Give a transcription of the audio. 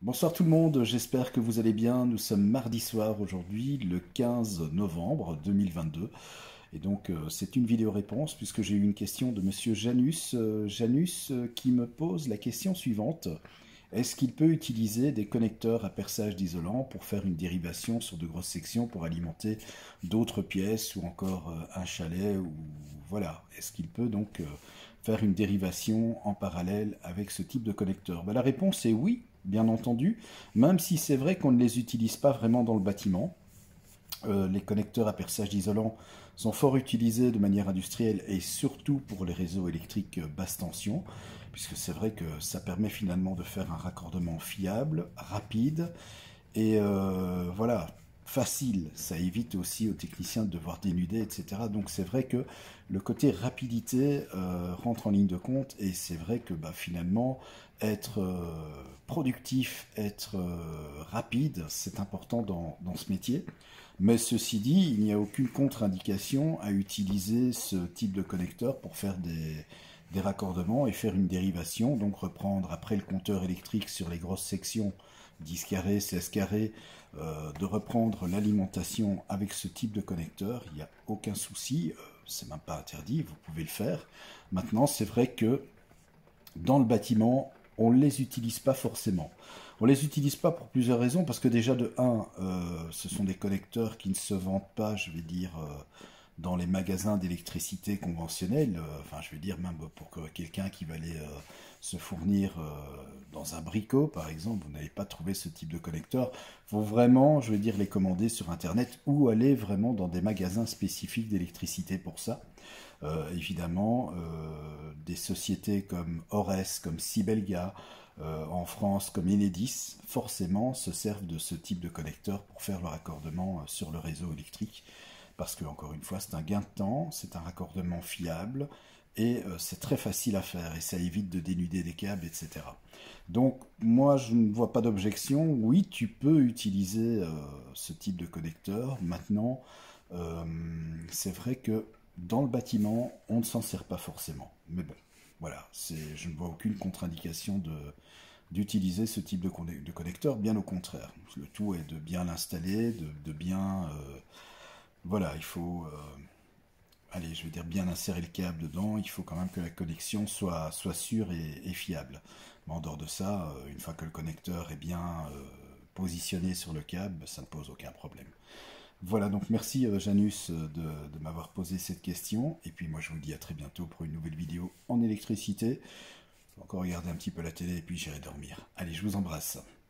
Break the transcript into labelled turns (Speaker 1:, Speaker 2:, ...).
Speaker 1: Bonsoir tout le monde, j'espère que vous allez bien. Nous sommes mardi soir aujourd'hui, le 15 novembre 2022. Et donc c'est une vidéo réponse puisque j'ai eu une question de monsieur Janus. Qui me pose la question suivante. Est-ce qu'il peut utiliser des connecteurs à perçage d'isolant pour faire une dérivation sur de grosses sections pour alimenter d'autres pièces ou encore un chalet ou voilà. Est-ce qu'il peut donc faire une dérivation en parallèle avec ce type de connecteur? La réponse est oui, bien entendu, même si c'est vrai qu'on ne les utilise pas vraiment dans le bâtiment. Les connecteurs à perçage d'isolant sont fort utilisés de manière industrielle et surtout pour les réseaux électriques basse tension, puisque c'est vrai que ça permet finalement de faire un raccordement fiable, rapide et voilà, facile. Ça évite aussi aux techniciens de devoir dénuder, etc. Donc c'est vrai que le côté rapidité rentre en ligne de compte et c'est vrai que finalement être productif, être rapide, c'est important dans ce métier. Mais ceci dit, il n'y a aucune contre-indication à utiliser ce type de connecteur pour faire des raccordements et faire une dérivation, donc reprendre après le compteur électrique sur les grosses sections 10 carrés, 16 carrés, de reprendre l'alimentation avec ce type de connecteur, il n'y a aucun souci, c'est même pas interdit, vous pouvez le faire. Maintenant, c'est vrai que dans le bâtiment, on ne les utilise pas forcément. On ne les utilise pas pour plusieurs raisons, parce que déjà de un, ce sont des connecteurs qui ne se vendent pas, je vais dire, dans les magasins d'électricité conventionnels. Enfin, je veux dire, même pour quelqu'un qui va aller se fournir dans un bricot, par exemple, vous n'allez pas trouver ce type de connecteur. Il faut vraiment, je veux dire, les commander sur Internet ou aller vraiment dans des magasins spécifiques d'électricité pour ça. Évidemment, des sociétés comme Ores, comme Sibelga, en France comme Enedis, forcément se servent de ce type de connecteur pour faire le raccordement sur le réseau électrique. Parce que, encore une fois, c'est un gain de temps, c'est un raccordement fiable et c'est très facile à faire et ça évite de dénuder des câbles, etc. Donc, moi, je ne vois pas d'objection. Oui, tu peux utiliser ce type de connecteur. Maintenant, euh, c'est vrai que dans le bâtiment, on ne s'en sert pas forcément. Mais bon, voilà, je ne vois aucune contre-indication d'utiliser ce type de connecteur, bien au contraire. Le tout est de bien l'installer, de bien... voilà, il faut... allez, je vais dire bien insérer le câble dedans, il faut quand même que la connexion soit sûre et fiable. Mais en dehors de ça, une fois que le connecteur est bien positionné sur le câble, ça ne pose aucun problème. Voilà, donc merci Janus de m'avoir posé cette question. Et puis moi je vous dis à très bientôt pour une nouvelle vidéo en électricité. Je vais encore regarder un petit peu la télé et puis j'irai dormir. Allez, je vous embrasse.